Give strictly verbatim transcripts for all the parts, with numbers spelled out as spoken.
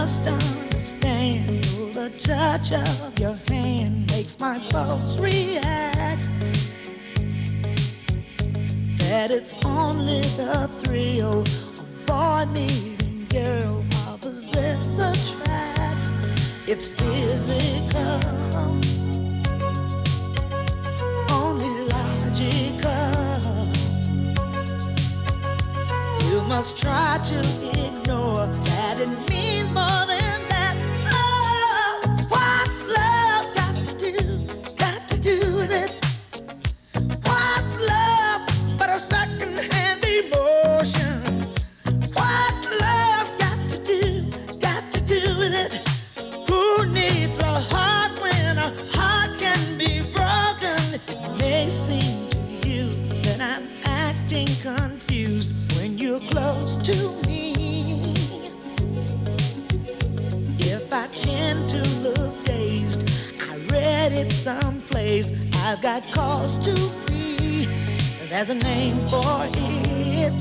must understand, oh, the touch of your hand makes my pulse react. That it's only the thrill of boy meeting girl, opposites attract. It's physical, only logical. You must try to ignore that it means more than that. Oh, what's love got to do, got to do with it? What's love but a second-hand emotion? What's love got to do, got to do with it? Who needs a heart when a heart can be broken? It may seem to you that I'm acting confused when you're close to me. If I tend to look dazed, I read it someplace. I've got cause to be. There's a name for it.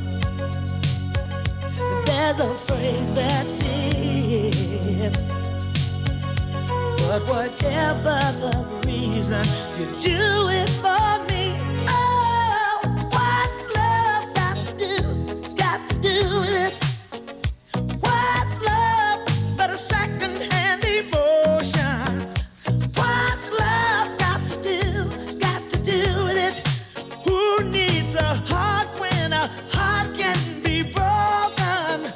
There's a phrase that fits. But whatever the reason, you do it for me. Oh, what's love got to do, got to do with it? What's love but a second-hand emotion? What's love got to do, got to do with it? Who needs a heart when a heart can be broken?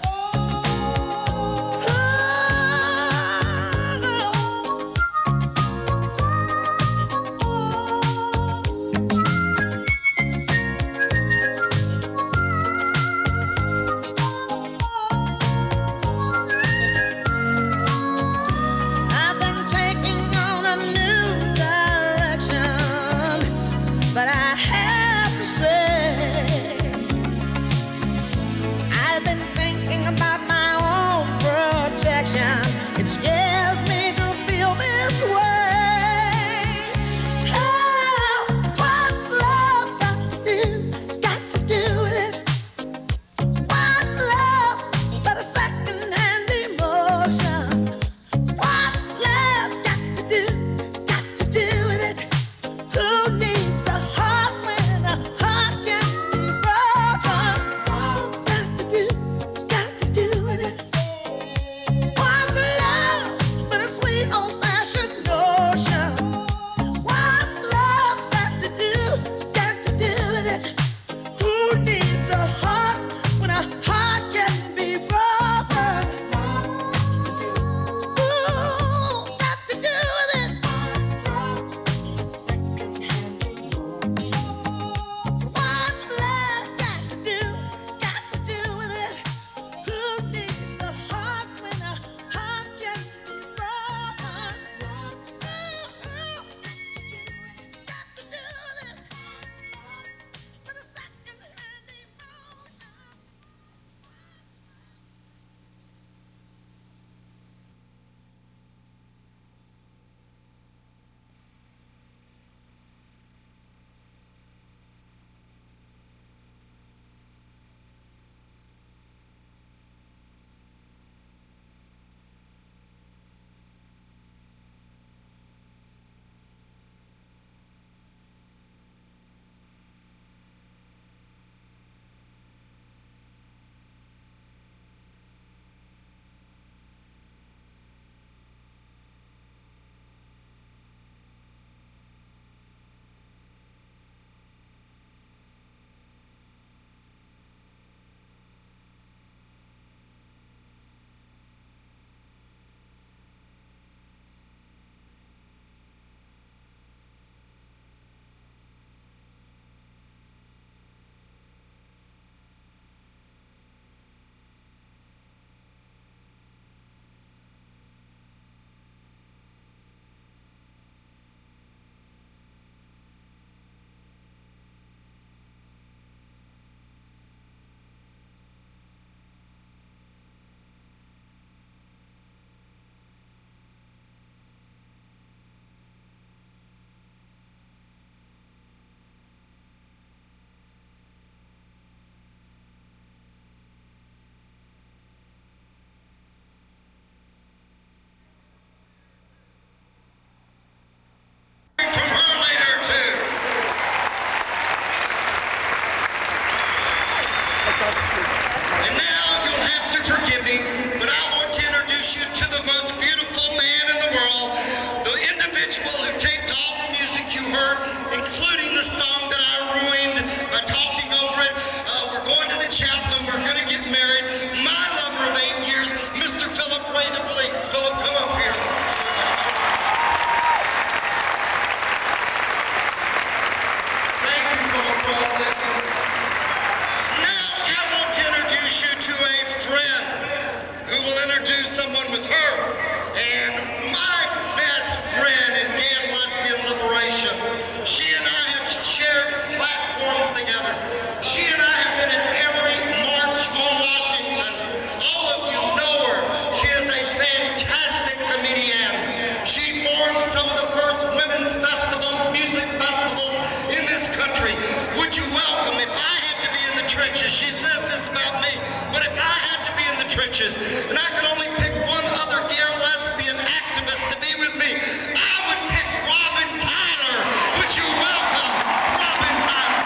introduce you to a friend who will introduce someone with her. And my best friend in gay and lesbian liberation. She and I have shared platforms together. She and I have been at every march on Washington. All of you know her. She is a fantastic comedian. She formed some of the first women's festivals, music festivals in this country. Would you welcome, if I had to be in the trenches, she says this about me, but if I had to be in the trenches, and I could only pick one other gay or lesbian activist to be with me, I would pick Robin Tyler. Would you welcome Robin Tyler?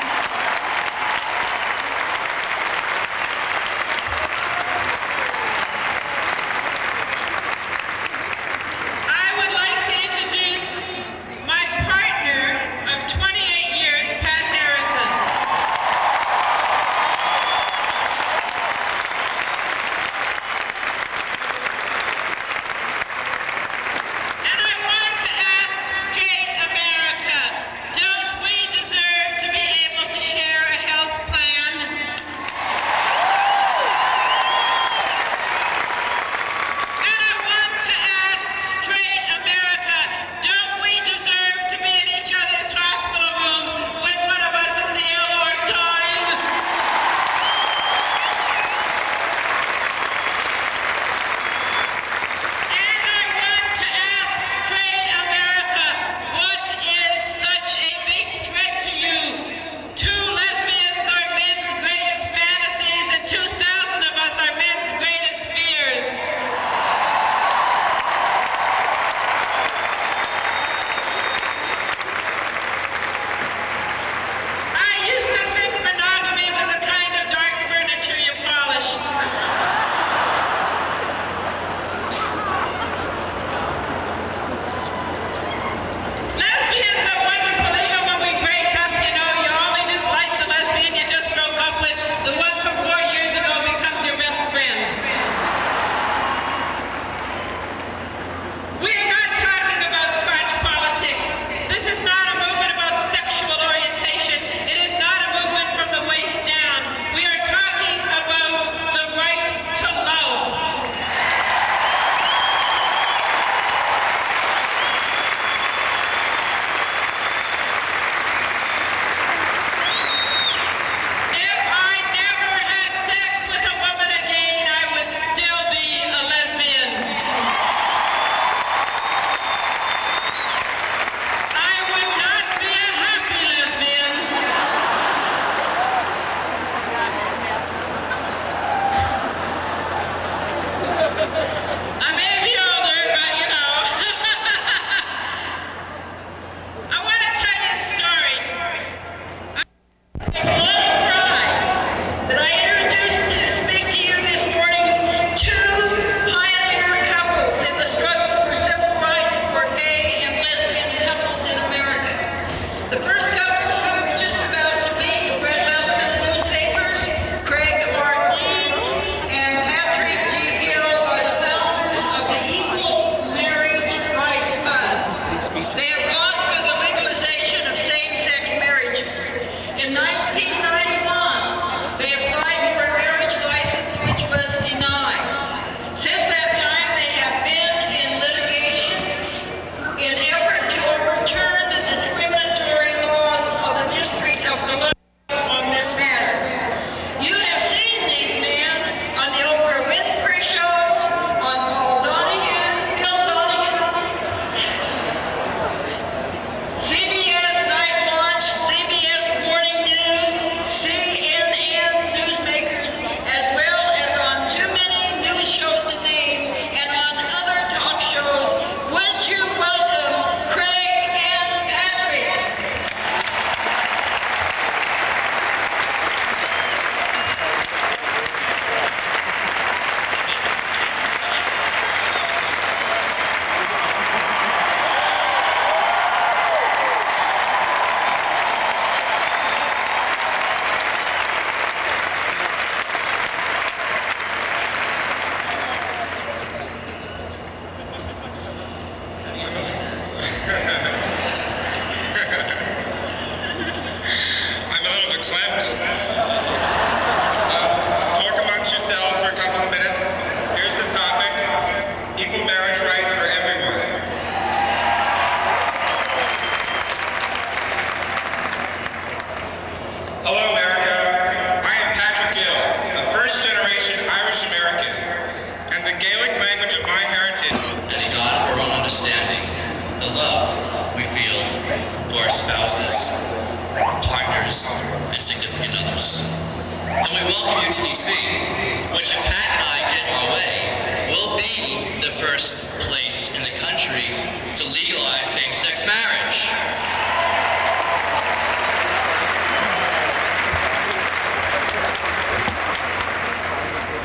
I would like to introduce my partner of twenty-eight years, Pat Harrison.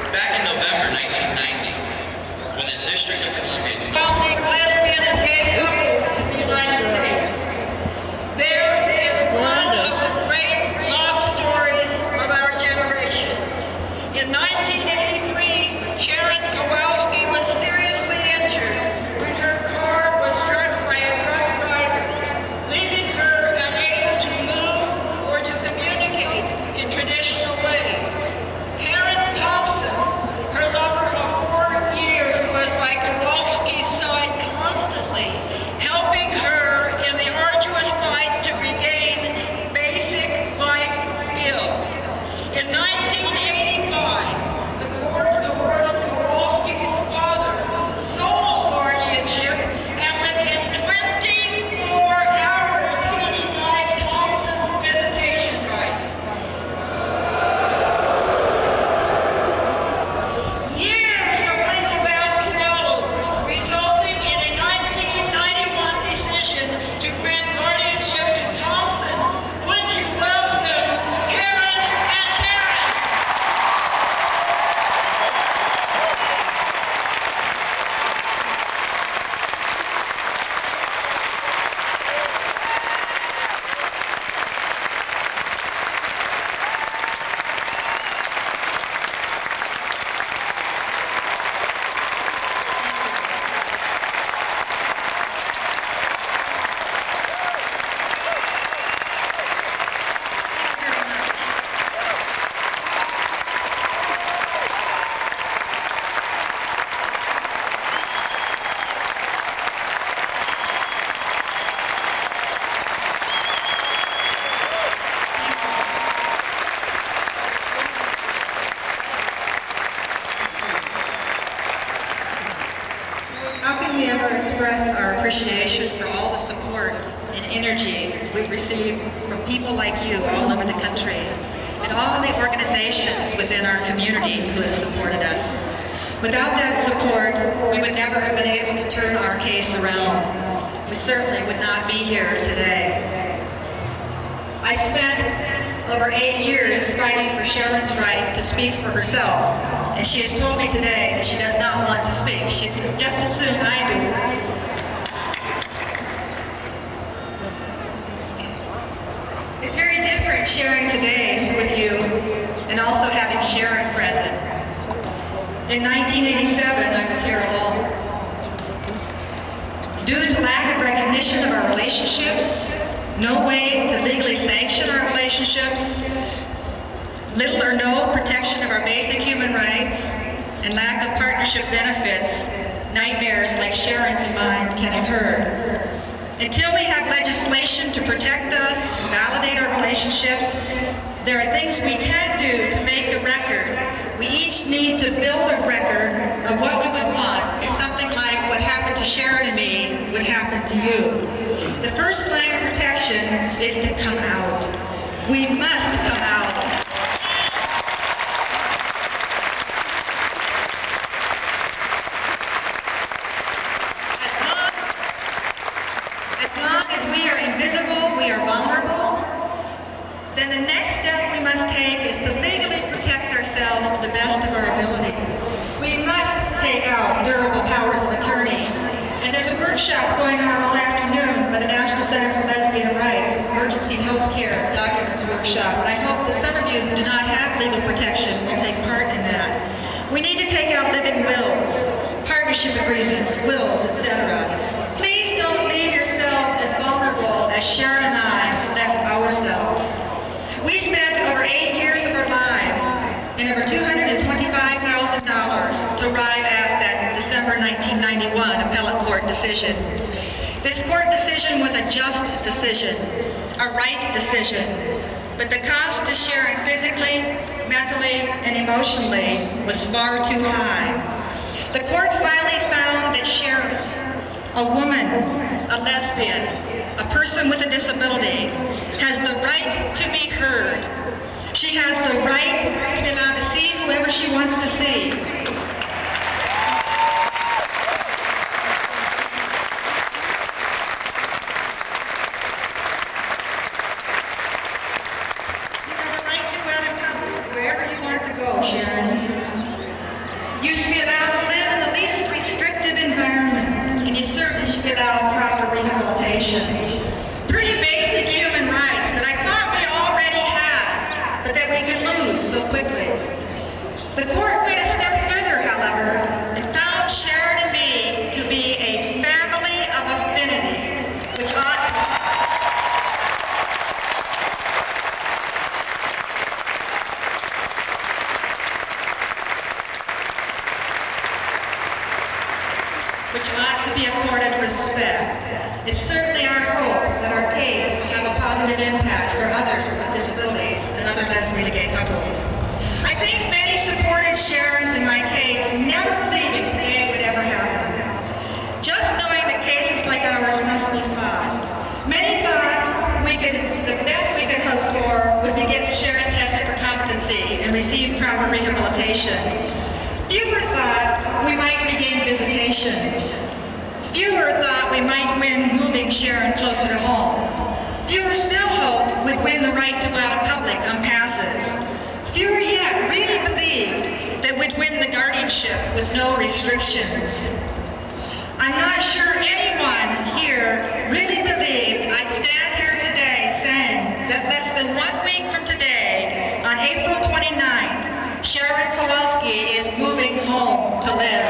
Back in November nineteen ninety, when the District of Columbia Founding lesbian and gay couples in the United States. Theirs is one of the great love stories of our generation. In nineteen eighty-three, Sharon Kowalski was seriously injured when her car was struck by a drunk driver, leaving her unable to move or to communicate in traditional ways. Karen Thompson, her lover of four years, was by Kowalski's side constantly, helping her in the arduous fight to regain basic life skills. In nineteen eighty-five, the court awarded Kowalski's father sole guardianship, and within twenty-four hours, he denied Thompson's visitation rights. Years of legal battle followed, resulting in a nineteen ninety-one decision to grant guardianship to Thompson. Would you welcome Karen and Sharon? How can we ever express our appreciation for all the support and energy we've received from people like you all over the country and all the organizations within our community who have supported us? Without that support, we would never have been able to turn our case around. We certainly would not be here today. I spent over eight years fighting for Sharon's right to speak for herself, and she has told me today that she does not want to speak. She'd just as soon I do. It's very different sharing today with you and also having Sharon present. In nineteen eighty-seven, I was here alone. Due to lack of recognition of our relationships, no way to legally sanction our relationships, little or no protection of our basic human rights, and lack of partnership benefits, nightmares like Sharon's mind can have heard. Until we have legislation to protect us, validate our relationships, there are things we can do to make a record. We each need to build a record of what we would want if something like what happened to Sharon and me would happen to you. The first line of protection is to come out. We must come out. As long, as long as we are invisible, we are vulnerable, then the next step we must take is to legally protect ourselves to the best of our ability. We must take out durable powers of attorney. And there's a workshop going on all afternoon by the National Center for Lesbian Rights, Emergency Health Care Documents Workshop. And I hope that some of you who do not have legal protection will take part in that. We need to take out living wills, partnership agreements, wills, et cetera. Please don't leave yourselves as vulnerable as Sharon and I left ourselves. We spent over eight years of our lives and over two hundred twenty-five thousand dollars to arrive at that December nineteen ninety-one appellate court decision. This court decision was a just decision, a right decision, but the cost to Sharon physically, mentally, and emotionally was far too high. The court finally found that Sharon, a woman, a lesbian, a person with a disability, has the right to be heard. She has the right to be allowed to see whoever she wants to see. You have the right to go out in public wherever you want to go, Sharon. The court went a step further, however, and found Sharon and me to be a family of affinity, which ought which ought to be accorded respect. It's certainly our hope that our case will have a positive impact for others with disabilities and other lesbian and gay couples. I think many supported Sharon's in my case, never believing today would ever happen. Just knowing that cases like ours must be fought. Many thought we could, the best we could hope for would be get Sharon tested for competency and receive proper rehabilitation. Fewer thought we might regain visitation. Fewer thought we might win moving Sharon closer to home. Fewer still hoped we'd win the right to go out in public on passes. Fewer yet really believed that we'd win the guardianship with no restrictions. I'm not sure anyone here really believed I'd stand here today saying that less than one week from today, on April twenty-ninth, Sharon Kowalski is moving home to live.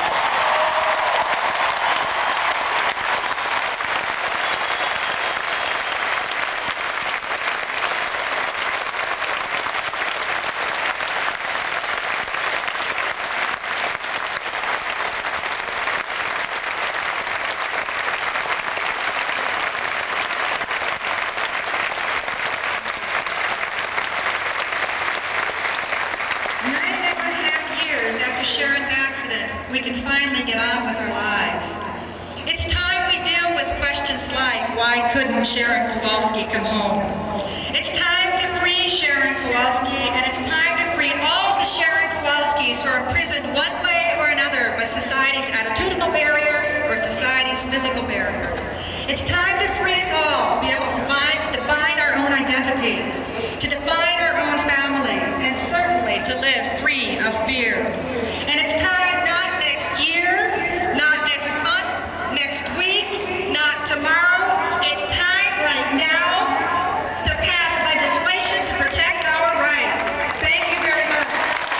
Sharon's accident, we can finally get on with our lives. It's time we deal with questions like, why couldn't Sharon Kowalski come home? It's time to free Sharon Kowalski, and it's time to free all the Sharon Kowalskis who are imprisoned one way or another by society's attitudinal barriers or society's physical barriers. It's time to free us all to be able to find, define our own identities, to define our own families, and certainly to live free of fear. And it's time not next year, not next month, next week, not tomorrow. It's time right now to pass legislation to protect our rights. Thank you very much.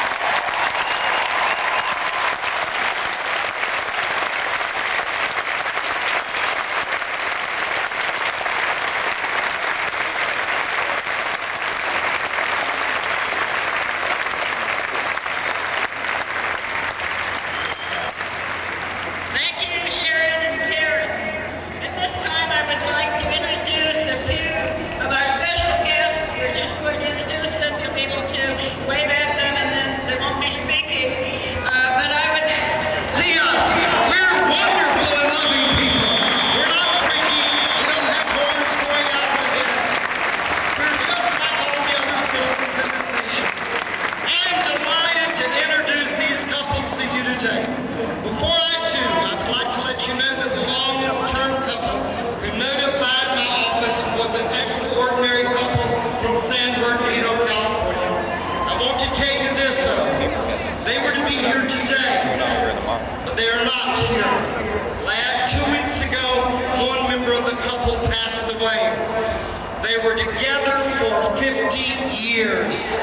They were together for fifty years.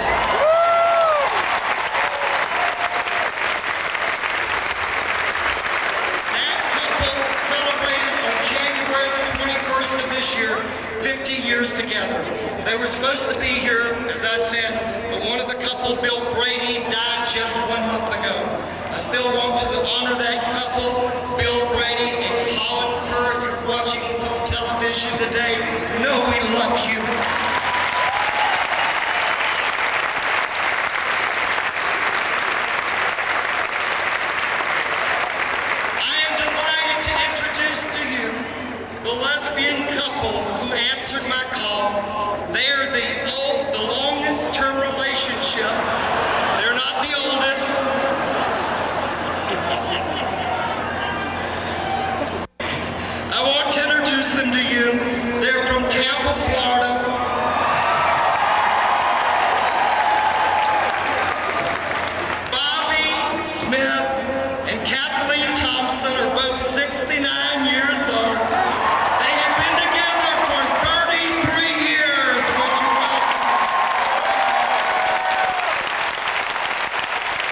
That couple celebrated on January the twenty-first of this year, fifty years together. They were supposed to be here, as I said, but one of the couple, Bill Brady, died just one month ago. I still want to honor that couple, Bill Brady and Colin Kerr. If you're watching this on television today, know we love you. I am delighted to introduce to you the lesbian couple who answered my call. They are the old, the longest term relationship. They're not the oldest. I want to introduce them to you. They're from Tampa, Florida. Bobby Smith and Kathleen Thompson are both sixty-nine years old. They have been together for thirty-three years. Would you welcome?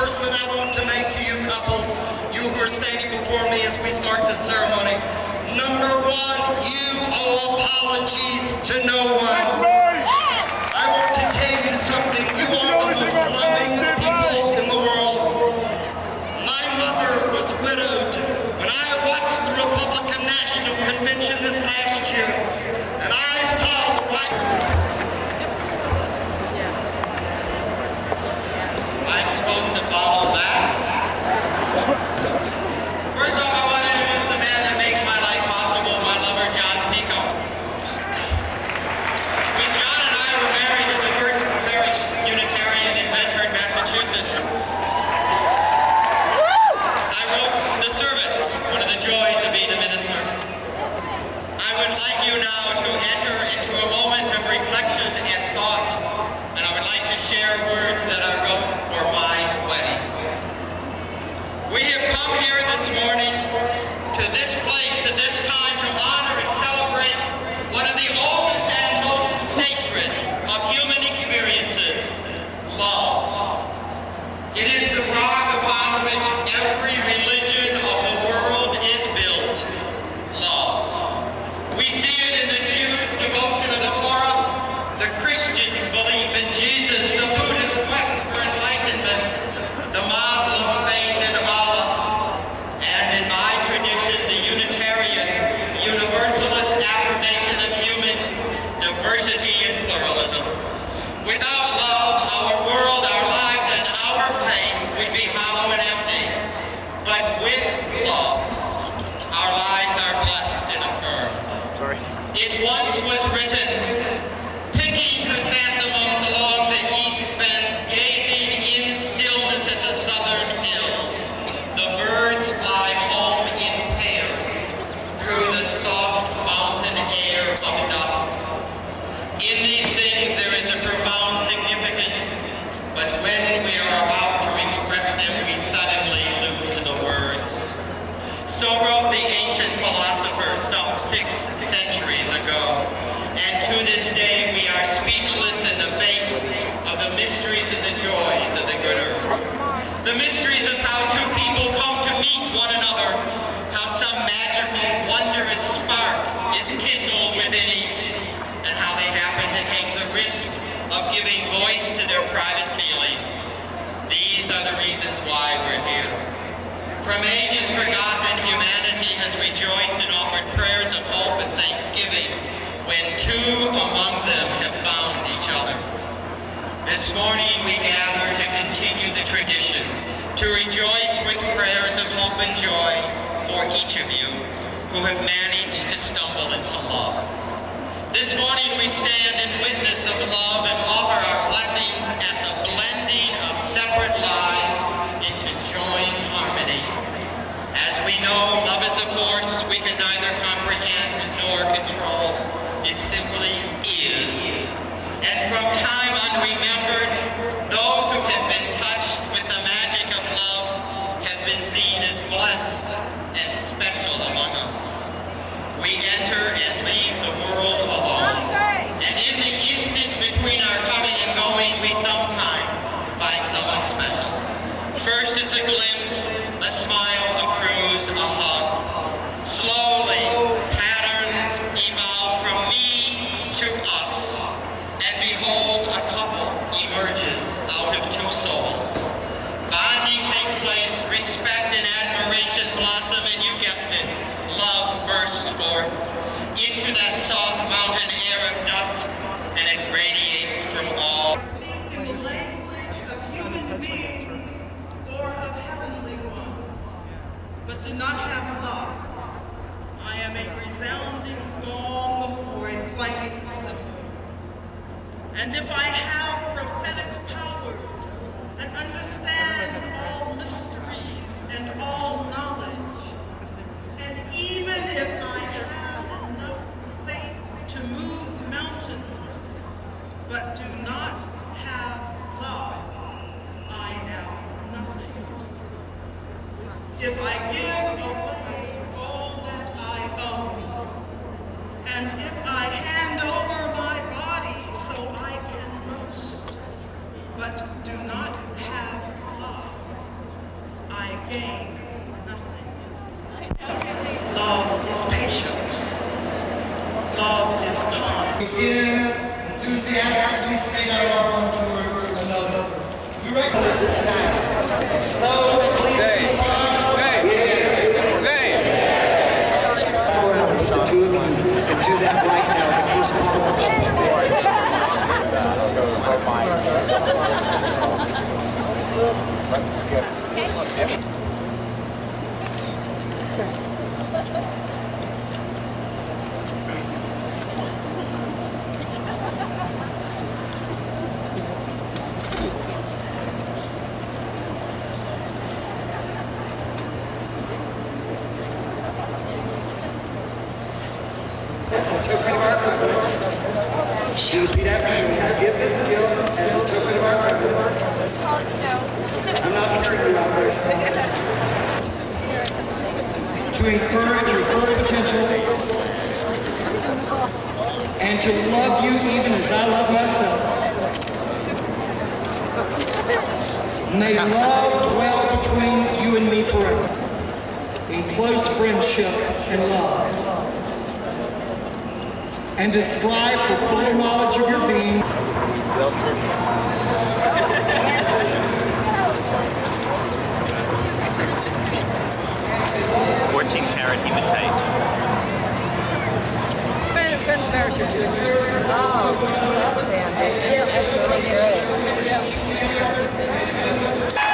person I want to make to you couples, you who are standing before me as we start this ceremony. Number one, you owe apologies to no one. I want to tell you something. You are the most loving people in the world. My mother was widowed when I watched the Republican National Convention this last year, and I saw the white. I'm supposed to follow that. First off, I want to introduce the man that makes my life possible, my lover, John Pico. When John and I were married at the First Parish Unitarian in Medford, Massachusetts, I wrote the service, one of the joys of being a minister. I would like you now to enter into a moment of reflection and thought, and I would like to share words that I wrote for my wedding. We have come here this morning to this place, to this time, to honor and celebrate one of the oldest and most sacred of human experiences, love. It is the rock upon which every religion of the world is built, love. We see it in the Jews' devotion of the Torah, the Christians' belief in Jesus, the Buddhist quest for enlightenment, the Muslim faith in Allah, and in my tradition, the Unitarian, Universalist affirmation of human diversity and pluralism. Without love, our world, our lives, and our faith would be hollow and empty. But with love, our lives are blessed and affirmed. Sorry. It once was written, picking chrysanthemums along the east fence, gazing in stillness at the southern hills, the birds fly home in pairs through the soft mountain air of dusk. In these things there is a profound significance, but when we are about to express them, we suddenly lose the words. So wrote the ancient philosopher some six centuries ago, and to this day we are speechless in the face of the mysteries and the joys of the good earth. The mysteries of how two people come to meet one another, how some magical, wondrous spark is kindled within each, and how they happen to take the risk of giving voice to their private feelings. These are the reasons why we're here. From ages forgotten, humanity has rejoiced and offered prayers of hope and thanksgiving when two among them have found each other. This morning we gather to continue the tradition, to rejoice with prayers of hope and joy for each of you who have managed to stumble into love. This morning we stand in witness of love and offer our blessings at the blending of separate lives into joined harmony. As we know, love is a force we can neither comprehend nor control. It simply is. And from time unremembered, those who have been touched with the magic of love have been seen as blessed and special among us. We enter and leave the world alone. And in the instant between our coming and going, we sometimes find someone special. First it's a glimpse, a smile, a cruise, a hug. Slowly, patterns evolve from me to us. And behold, a couple emerges out of two souls. Bonding takes place, respect and admiration blossom, and you guessed it, love bursts forth into that soft mountain air of dusk, and it radiates from all. Speak in the language of human beings or of heavenly ones, but do not have love. I am a resounding gong or a clanging cymbal. And if I have prophetic powers and understand all mysteries and all knowledge, and even if I have enough faith to move mountains, but do not have love, I am nothing. If I give away all that I own, and if I hand over my body so I can boast, but do not have love, gain nothing. Love is patient. Love is kind. Begin enthusiastically state our love one towards another. We recognize this now. So please respond. The two of you can do that right now. The first You repeat after me. I give this gift as a token of our commitment. I'm not hearing you out there. To encourage your full potential and to love you even as I love myself. May love dwell between you and me forever, in close friendship and love. And to strive for full knowledge of your being. built it. fourteen karat hematite. Friends Bears are doing yours. Oh, outstanding. Yeah, that's really great.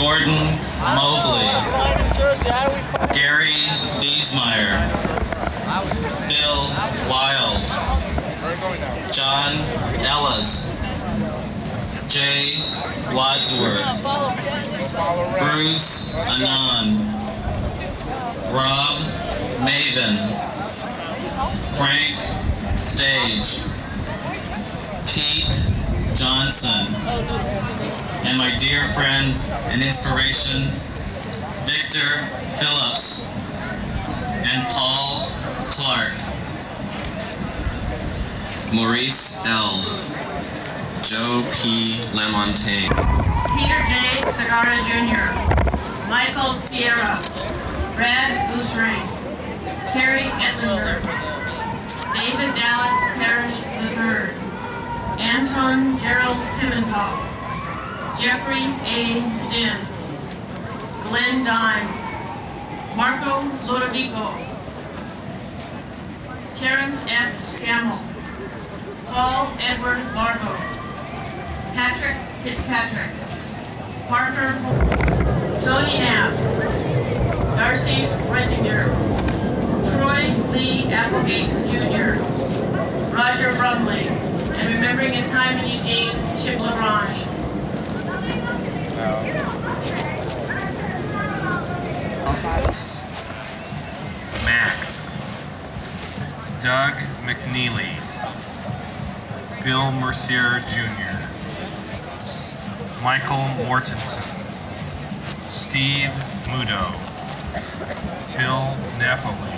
Jordan Mobley, Gary Biesmeyer, Bill Wild, John Ellis, Jay Wadsworth, Bruce Anand, Rob Maven, Frank Stage, Pete Johnson, and my dear friends and inspiration, Victor Phillips and Paul Clark. Maurice L. Joe P. Lamontagne. Peter J. Segarra Junior Michael Sierra, Brad Goosering, Terry Etlinger, David Dallas Parrish the third, Anton Gerald Pimental, Jeffrey A. Zinn, Glenn Dime, Marco Lodovico, Terrence F. Scammell, Paul Edward Bargo, Patrick Fitzpatrick, Parker, Tony Knapp, Darcy Reisinger, Troy Lee Applegate Junior, Roger Brumley, and remembering his time in Eugene, Chip LaGrange. Max, Doug McNeely, Bill Mercier Junior, Michael Mortensen, Steve Mudo, Bill Napoli,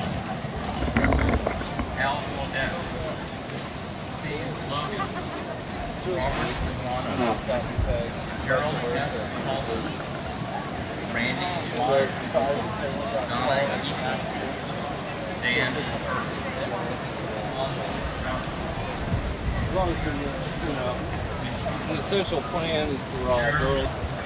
Al Odette, Steve Logan, Robert Pisano, Gerald Paulson, Randy Waters, Donald Ethan, Dan Hurst. As long as you're, you know, it's an essential plan is for all girls.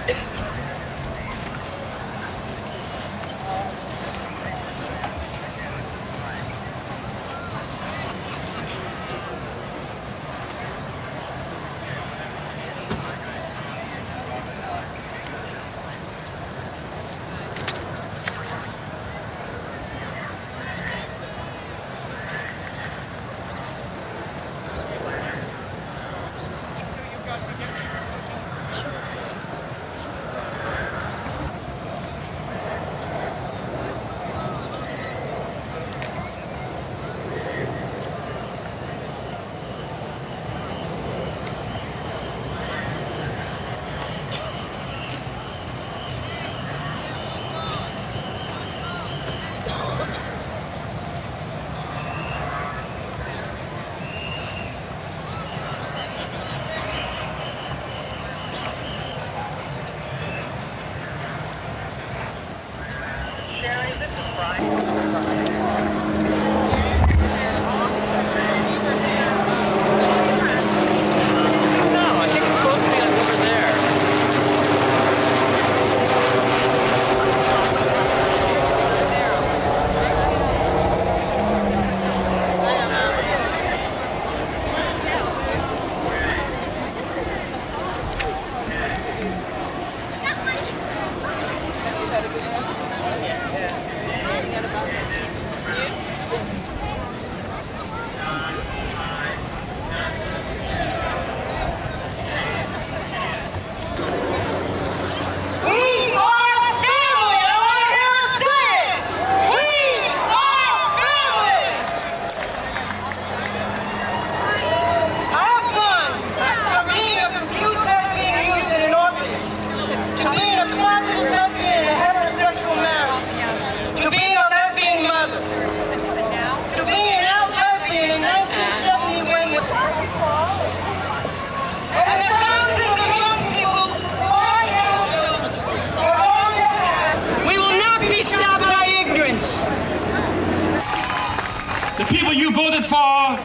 The people you voted for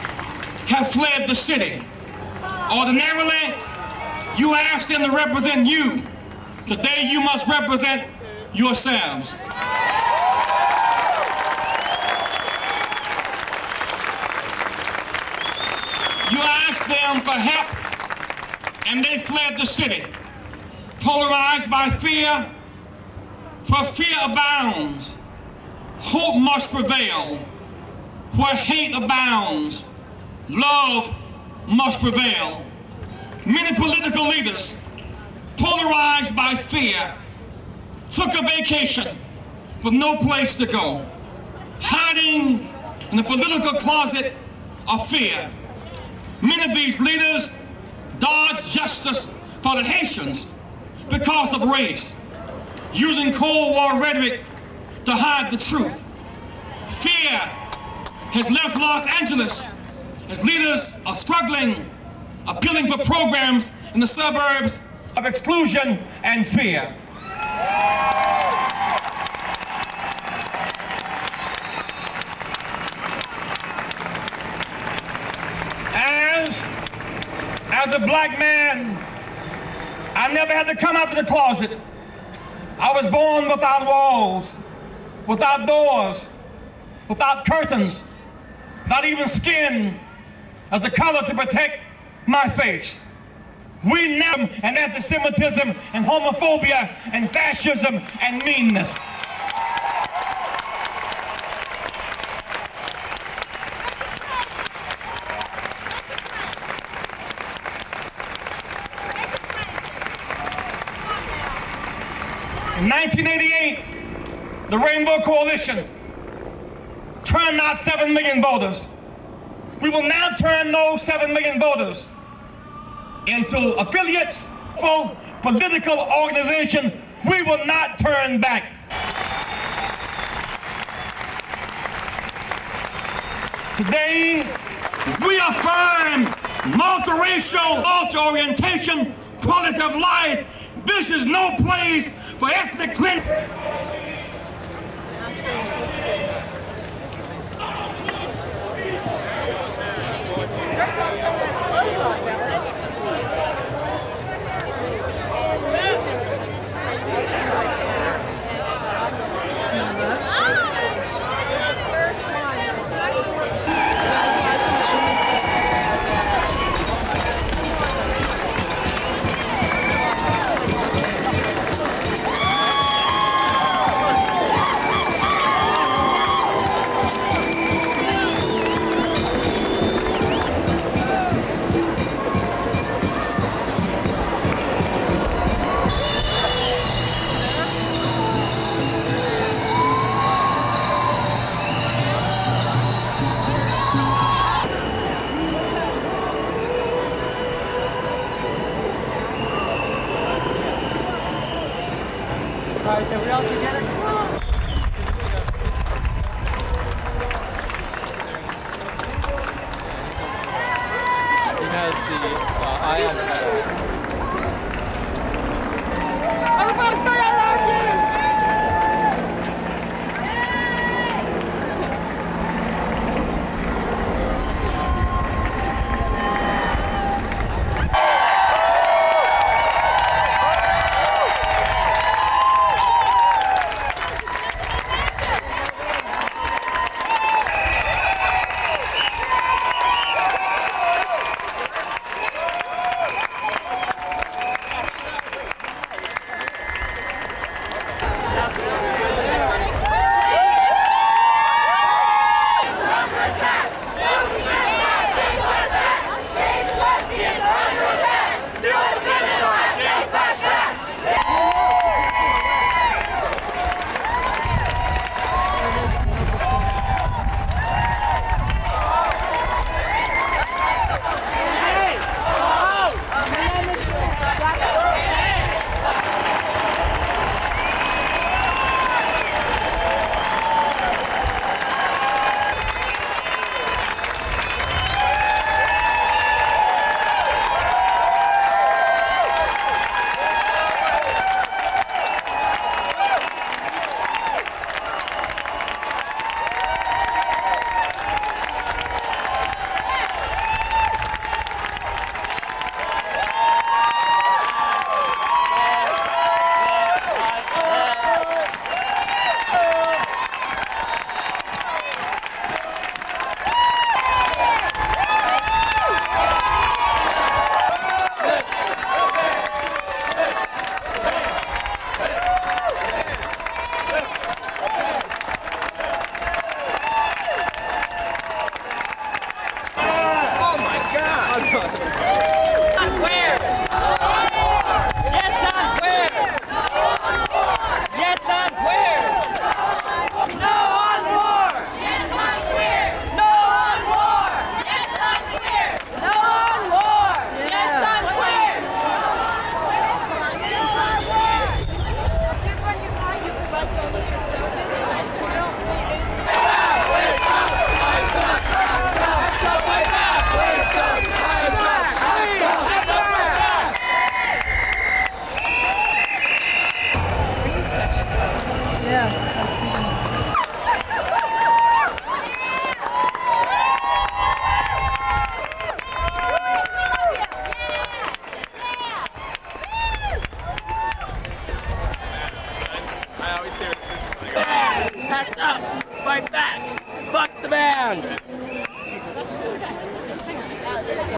have fled the city. Ordinarily, you asked them to represent you. Today, you must represent yourselves. You asked them for help, and they fled the city. polarized by fear, for fear abounds, hope must prevail. Where hate abounds, love must prevail. Many political leaders, polarized by fear, took a vacation with no place to go, hiding in the political closet of fear. Many of these leaders dodged justice for the Haitians because of race, using Cold War rhetoric to hide the truth. Fear has left Los Angeles as leaders are struggling, appealing for programs in the suburbs of exclusion and fear. As, as a black man, I never had to come out of the closet. I was born without walls, without doors, without curtains, without even skin as a color to protect my face. We know an anti-Semitism and homophobia and fascism and meanness. In nineteen eighty-eight, the Rainbow Coalition turned out seven million voters. We will now turn those seven million voters into affiliates, full political organization. We will not turn back. Today, we affirm multiracial, multi-orientation, quality of life. This is no place for ethnic cleansing. All right, so we're all together. Come on. He has the uh, eye on